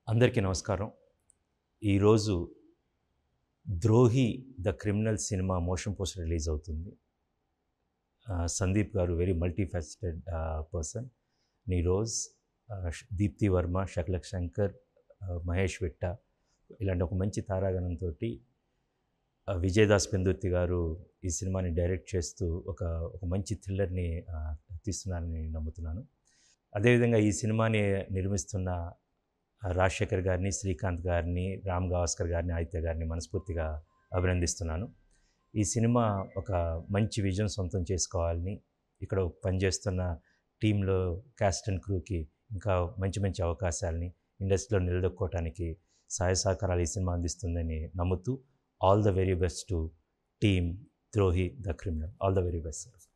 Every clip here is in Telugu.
అందరికీ నమస్కారం. ఈరోజు 'Drohi the criminal' cinema motion poster release అవుతుంది. సందీప్ గారు very multifaceted person. Niroj, Deepthi Varma, Shakalaka Shankar, Mahesh Vitta ఇలాంటి ఒక మంచి తారాగణంతో విజయదాస్ పెందుర్తి గారు ఈ సినిమాని డైరెక్ట్ చేస్తూ ఒక మంచి థ్రిల్లర్ని తీస్తున్నారని నమ్ముతున్నాను. అదేవిధంగా ఈ సినిమాని నిర్మిస్తున్న రాజశేఖర్ గారిని, శ్రీకాంత్ గారిని, రామ్ గవాస్కర్ గారిని, ఆదిత్య గారిని మనస్ఫూర్తిగా అభినందిస్తున్నాను. ఈ సినిమా ఒక మంచి విజన్ సొంతం చేసుకోవాలని ఇక్కడ పనిచేస్తున్న టీంలో క్యాస్ట్ అండ్ క్రూకి ఇంకా మంచి మంచి అవకాశాలని ఇండస్ట్రీలో నిలదొక్కోవడానికి సహాయ సహకారాలు ఈ సినిమా అందిస్తుందని నమ్ముతూ all the very best to team Drohi the criminal. All the very best sir.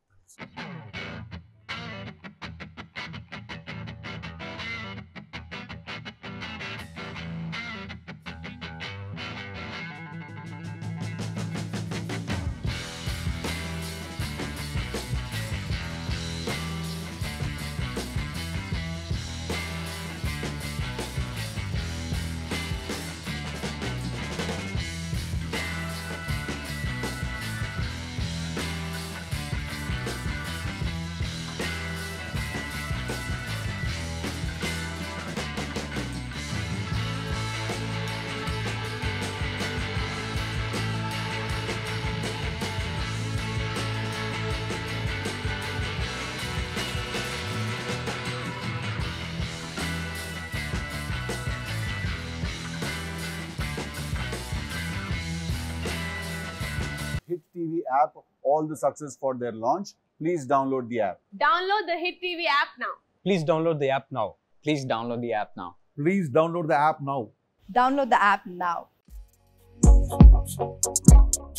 Hit TV app, all the success for their launch. Please download the app. Download the Hit TV app now. Please download the app now. Please download the app now. Please download the app now. Download the app now.